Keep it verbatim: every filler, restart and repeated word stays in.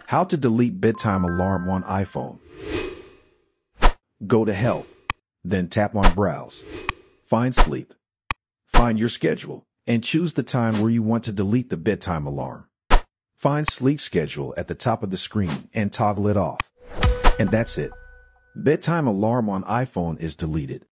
How to delete bedtime alarm on iPhone. Go to Health, then tap on Browse. Find Sleep. Find your schedule and choose the time where you want to delete the bedtime alarm. Find Sleep Schedule at the top of the screen and toggle it off. And that's it. Bedtime alarm on iPhone is deleted.